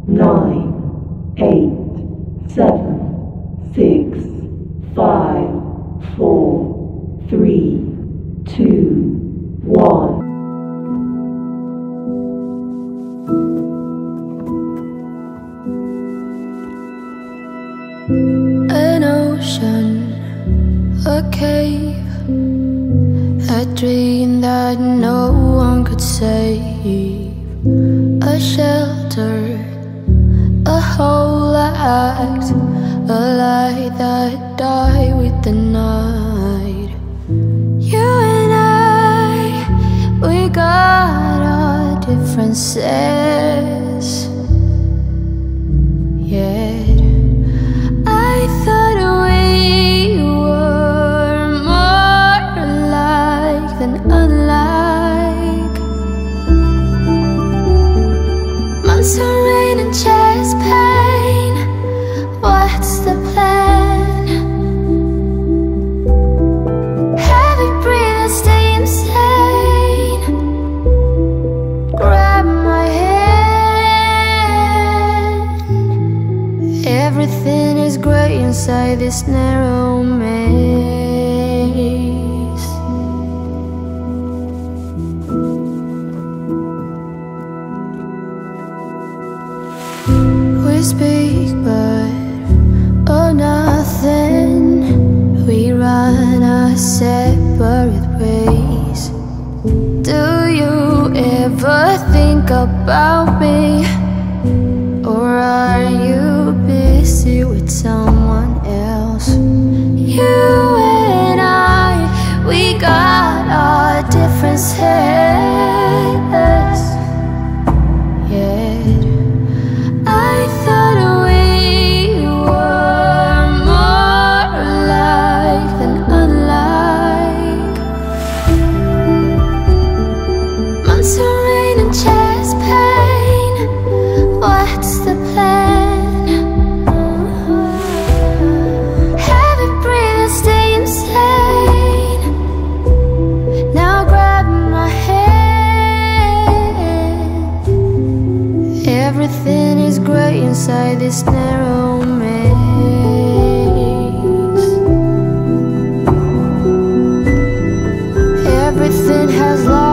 9, 8, 7, 6, 5, 4, 3, 2, 1. An ocean, a cave, a dream that no one could save, a shelter, a whole act, a light that died with the night. You and I, we got our differences, yeah. I thought we were more alike than unlike. Months of rain and chest pain, what's the plan? Heavy breathe and stay insane. Grab my hand. Everything is great inside this narrow maze. We speak but oh nothing. We run our separate ways. Do you ever think about me? Or are you busy with someone else? You and I, we got our differences, yeah. I thought we were more alike than unlike. Months of rain and chest pain, what's the plan? Heavy breathe and stay insane. Now grab my hand. Everything is great inside this narrow maze. Everything has lost